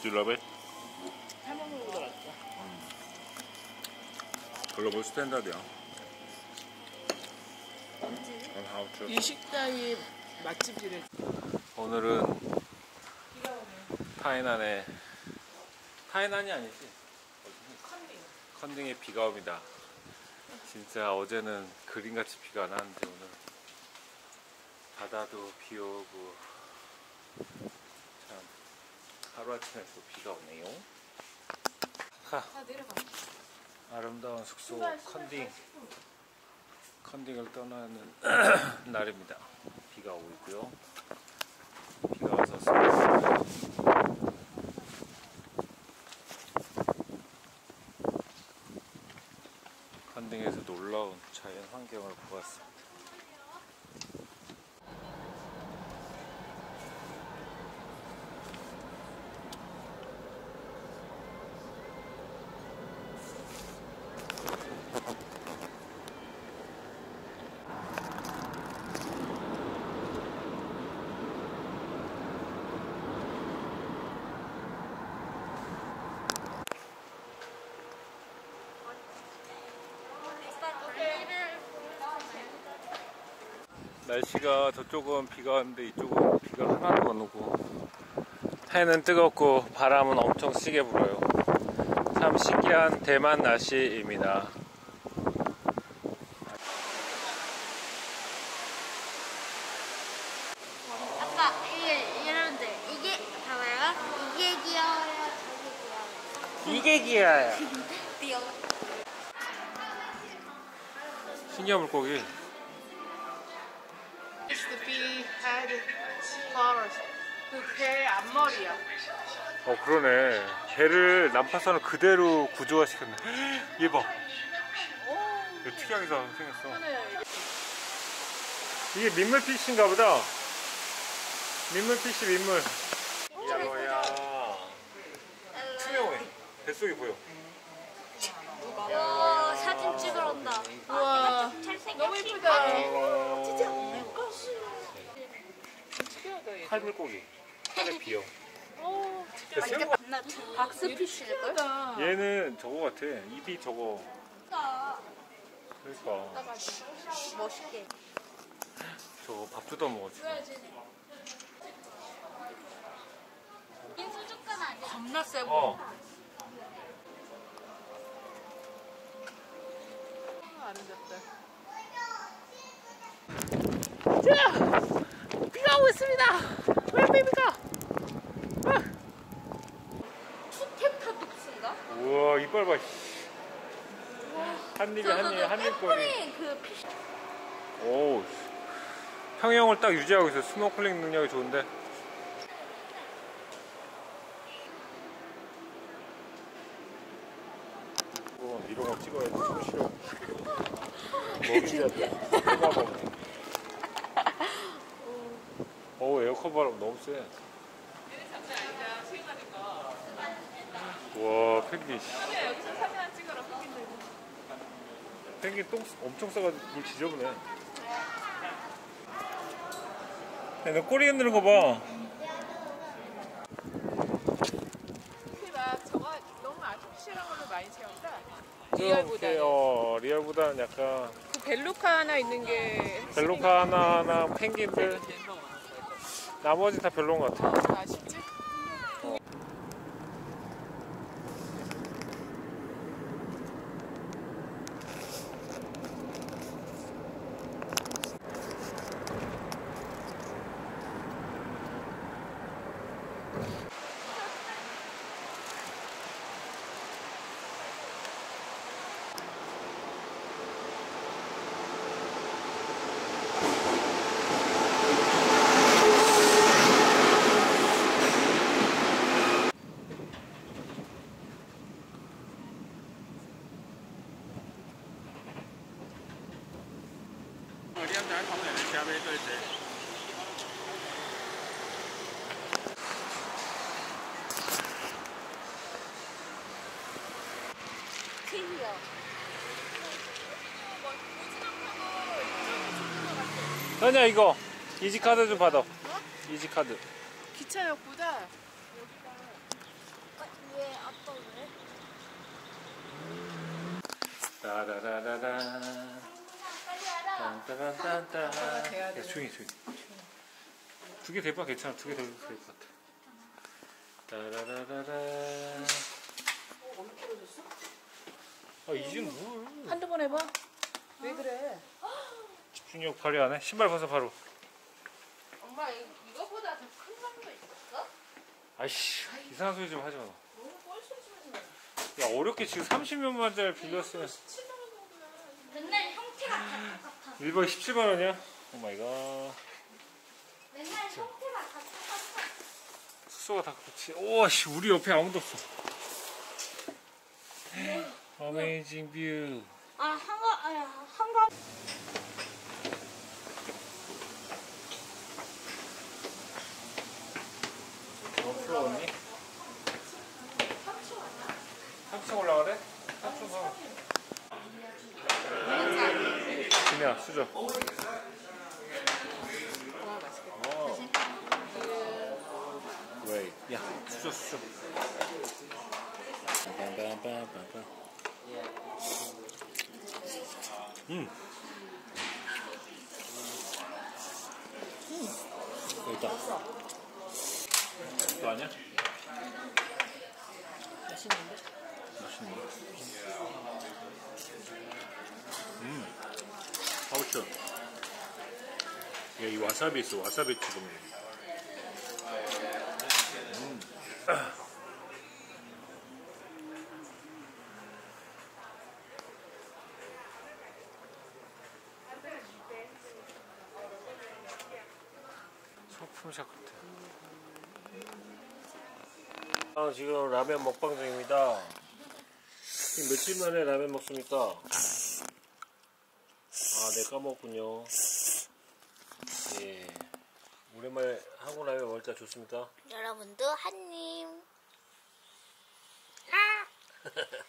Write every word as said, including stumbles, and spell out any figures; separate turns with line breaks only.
Do you love it?
해먹는 거 맛있어.
글로벌 스탠다드야.
뭔지? 이 식당이 맛집이래.
오늘은 타이난에 타이난이 아니지?
컨딩.
컨딩에 비가 옵니다. 진짜 어제는 그림같이 비가 안 왔는데 오늘 바다도 비 오고 참 하루아침에 또 비가 오네요. 하,
아, 내려가.
아름다운 숙소 컨딩 컨딩을 떠나는 날입니다. 비가 오고 있고요. 비가 와서 습니다. 컨딩에서 놀라운 자연 환경을 보았습니다. 날씨가 저쪽은 비가 왔는데 이쪽은 비가 하나도 안 오고 해는 뜨겁고 바람은 엄청 세게 불어요. 참 신기한 대만 날씨입니다.
아빠, 이게 여러분들 이게 봐봐요. 이게 귀여워요. 저게 귀여워요.
이게 귀여워요.
귀여워.
신기한 물고기.
The bee had flowers. 그개 앞머리야.
어 그러네. 배를 난파선을 그대로 구조화시켰네. 얘 봐.
오.
이거 특이하게 생겼어.
하네.
이게 민물피쉬인가 보다. 민물피쉬 민물. 야 뭐야. 투명해. 뱃속이 보여.
와, 사진 찍으러 온다.
우와. 너무 예쁘다.
진짜
특이하다 얘.
칼물고기. 칼에 비어.
오,
새우가
박스피쉬일걸?
얘는 저거 같아. 입이 저거. 그러니까.
멋있게.
저거 밥 뜯어 먹었지.
인수족관 아니야?
겁나 세고.
어.
아름답다. 자, 비가 오고 있습니다. 왜 비가?
투테타독스인가?
우와 이빨 봐. 한 입에 한 입에 한 입거리.
그 피쉬.
오. 평형을 딱 유지하고 있어. 스노클링 능력이 좋은데. 어, 이런 거 찍어야지. 좀 싫어. 먹이자 돼. 누가 먹네. 오 에어컨 바람 너무 세. 와 펭귄.
여기서 사진 한 찍어라 펭귄들.
펭귄 똥 엄청 싸가지고 물 지저분해. 야, 너 꼬리 흔드는 거 봐.
막 저거 너무 아티피셜한 걸로 많이 채운다.
좀
리얼보다는.
어, 리얼보다는 약간
그 벨루카 하나 있는 게
벨루카 하나하나 펭귄들 나머지 다 별로인 것 같아.
아쉽지?
튀겨.
현이야 이거 이지카드 좀 받아. 이지카드.
기차역보다
얘 아빠 왜?
따라라라라. 딴따란딴따. 야, 조용히, 조용히. 두 개 대박 괜찮아. 두 개 될 것 같아. 따라라라라. 아, 이제 뭘.
한두 번 해봐. 왜 그래?
집중력 발휘하네. 신발 벗어, 바로.
엄마 이, 이거보다 더 큰 방도 있었어?
아이씨, 이상한 소리 좀 하지 마.
너무 뻘소리 좀 하지 마.
야, 어렵게 지금 삼십만 원짜리 빌렸으면.
칠만 원 정도면.
맨날 형태가 다 똑같아.
일 박에 십칠만 원이야? 오 마이 갓.
맨날 형태가 다 똑같아.
숙소가 다 그렇지. 오씨, 우리 옆에 아무도 없어. 어메이징 뷰.
아 한가 아야 한가.
너 풀어왔니? 삼 층 올라가래? 삼 층 가. 김이야, 수저. 어. 왜? 야, 수저, 수저. 빰빰빰빰빰. 음. 여기 있다. 이거 아니야?
맛있는데?
맛있네. 음. 하우츠. 야, 이 와사비 있어. 와사비 찍으면. 음. 소품샵 같아. 아, 지금 라면 먹방 중입니다. 지금 며칠 만에 라면 먹습니까? 아, 네, 까먹었군요. 예. 오랜만에 한국 라면 먹을 때 좋습니까?
여러분도 한입. 아.